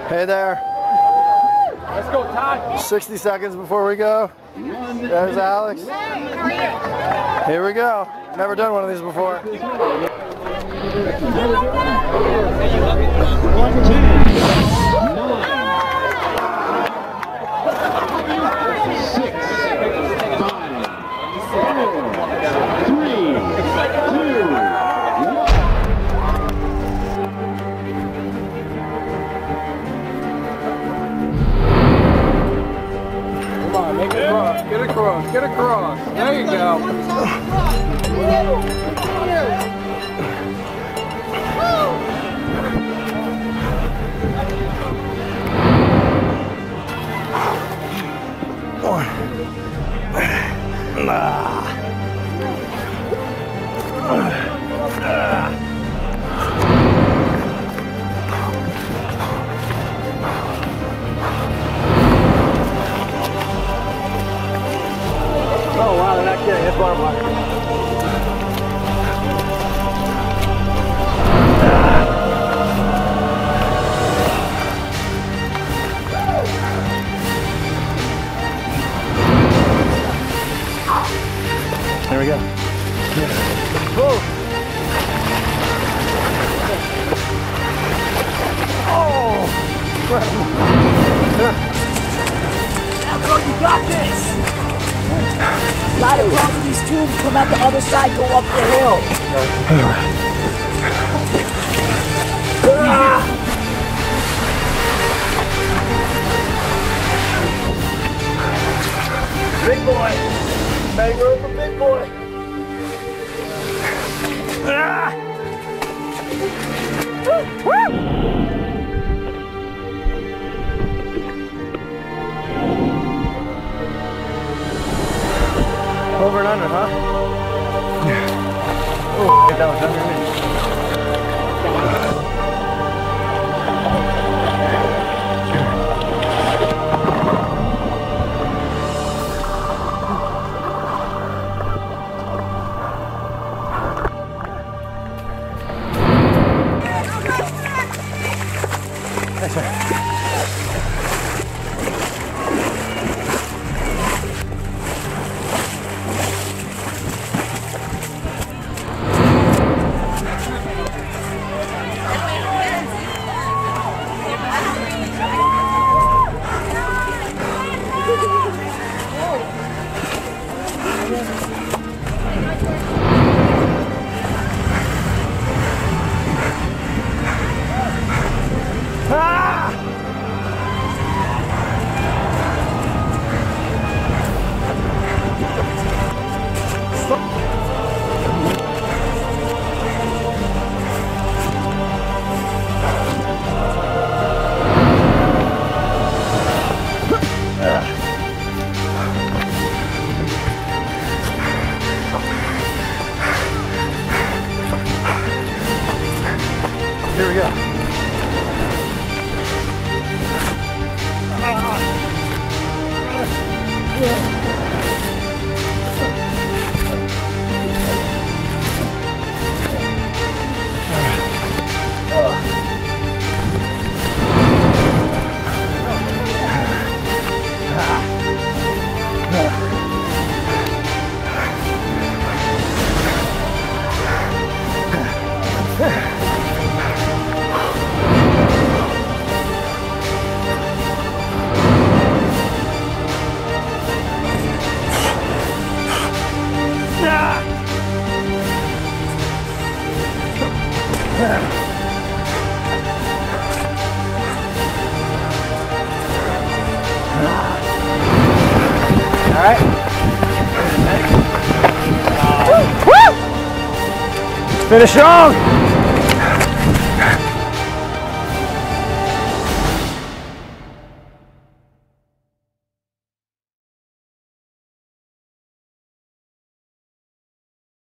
Hey there. Let's go, Todd. 60 seconds before we go. There's Alex. Here we go. Never done one of these before. 9, make it across. Get across. Get across. There you go. Oh wow, they're not kidding. It's bottom line. There we go. Whoa. Oh! Bro, you got this! Slide across these tubes, come out the other side, go up the hill. Big boy. Make room for big boy. Over and under, huh? Oh, that was underneath. Nice one. Here we go. All right. Finish strong.